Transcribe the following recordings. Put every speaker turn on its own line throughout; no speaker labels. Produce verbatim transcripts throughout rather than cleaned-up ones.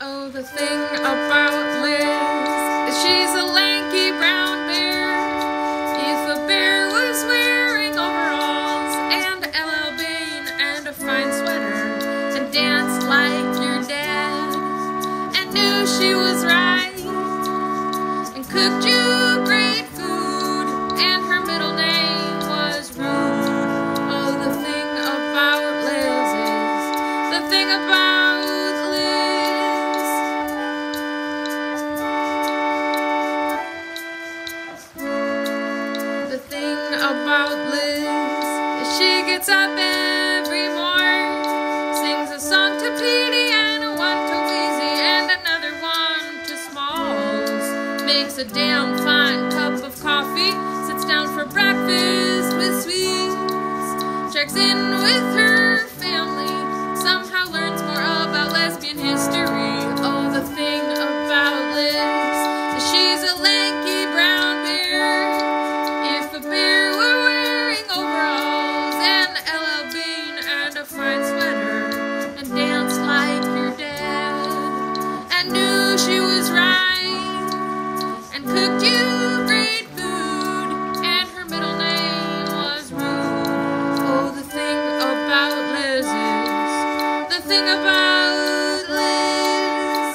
Oh, the thing about Liz is she's a lanky brown bear. If a bear was wearing overalls and L L Bean and a fine sweater and danced like your dad and knew she was right and cooked you great food and her middle name was Rude. Oh, the thing about Liz is the thing about about Liz is she gets up every morn, sings a song to Petey and a one to Wheezy and another one to Smalls, makes a damn fine cup of coffee, sits down for breakfast with sweets, checks in with her family, somehow learns more about lesbian history. Oh, the thing about Liz is she's a lanky brown bear. If a bear were wearing overalls and L L Bean and a fine sweater and danced like your dad and knew she was right and cooked you great food and her middle name was Rude. Oh, the thing about Liz is the thing about Liz.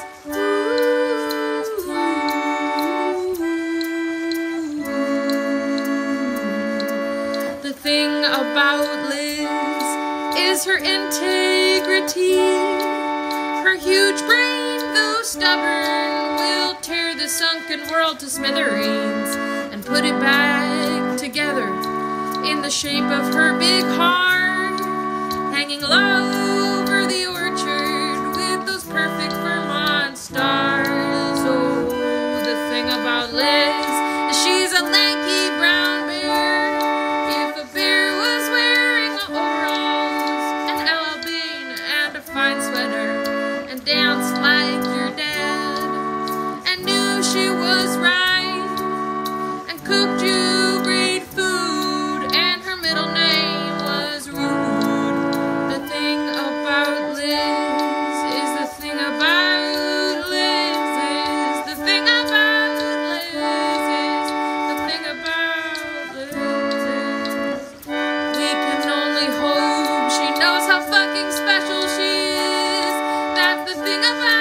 The thing about Liz is her integrity. Her huge brain, though stubborn, will tear the sunken world to smithereens and put it back together in the shape of her big heart, hanging low over the orchard with those perfect Vermont stars. Oh, the thing about Liz is she's a lanky brown bear. Fine sweater and danced like your dad and knew she was right and cooked you great food and her middle name was Rude. The thing about Liz is the thing about Liz is the thing about Liz is the thing about Liz is we can only hope she knows how fucking special she is. That's the thing about